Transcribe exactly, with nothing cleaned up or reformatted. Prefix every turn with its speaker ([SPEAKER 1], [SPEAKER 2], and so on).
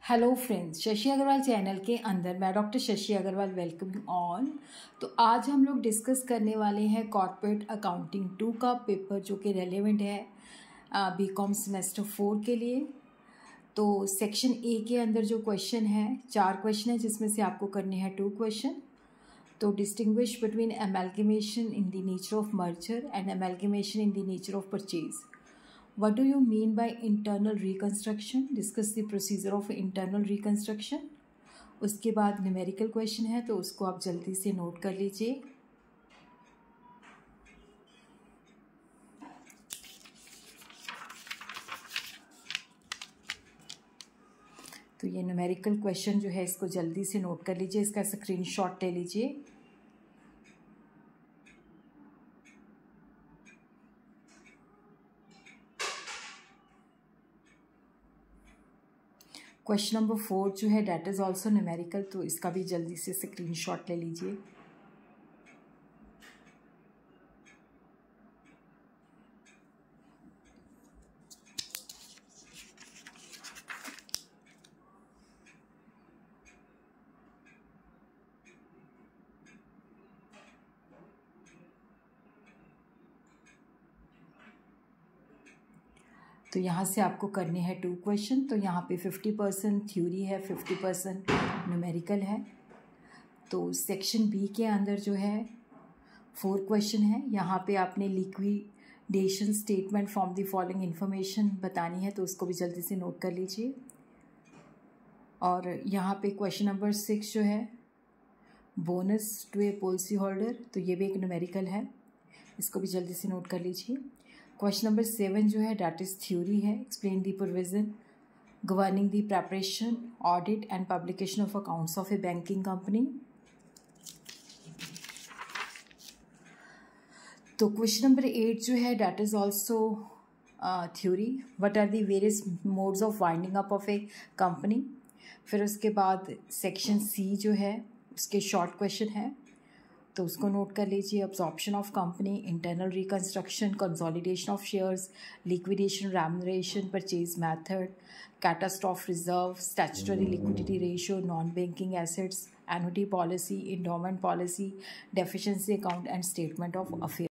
[SPEAKER 1] Hello friends, Shashi Agarwal channel के अंदर मैं doctor Shashi Agarwal welcome all. तो आज हम लोग डिस्कस करने वाले हैं कॉर्पोरेट अकाउंटिंग टू का पेपर जो कि रेलेवेंट है बीकॉम सेमेस्टर फोर के लिए। तो सेक्शन ए के अंदर जो क्वेश्चन है, चार क्वेश्चन है जिसमें से आपको करने हैं टू क्वेश्चन। तो distinguish between amalgamation in the nature of merger and amalgamation in the nature of purchase. What do you mean by internal reconstruction? Discuss the procedure of internal reconstruction. उसके बाद numerical question है तो उसको आप जल्दी से note कर लीजिए। तो ये न्यूमेरिकल क्वेश्चन जो है इसको जल्दी से नोट कर लीजिए, इसका स्क्रीनशॉट ले लीजिए। क्वेश्चन नंबर फोर जो है डैट इज़ ऑल्सो न्यूमेरिकल, तो इसका भी जल्दी से स्क्रीनशॉट ले लीजिए। तो यहाँ से आपको करने हैं टू क्वेश्चन। तो यहाँ पे फिफ्टी परसेंट थ्योरी है, फिफ्टी परसेंट न्यूमेरिकल है। तो सेक्शन बी के अंदर जो है फोर क्वेश्चन है। यहाँ पे आपने liquidation statement from the following information बतानी है, तो उसको भी जल्दी से नोट कर लीजिए। और यहाँ पे क्वेश्चन नंबर सिक्स जो है bonus to a policy holder, तो ये भी एक न्यूमेरिकल है, इसको भी जल्दी से नोट कर लीजिए। क्वेश्चन नंबर सेवन जो है डैट इज थ्योरी है, explain the provision governing the preparation audit and publication of accounts of a banking company. तो क्वेश्चन नंबर एट जो है that is also theory, what are the various modes of winding up of a company. फिर उसके बाद section C जो है उसके short question है, तो उसको नोट कर लीजिए। Absorption of company, internal reconstruction, consolidation of shares, liquidation, remuneration, purchase method, catastrophe reserve, statutory liquidity ratio, non banking assets, annuity policy, endowment policy, deficiency account and statement of affair.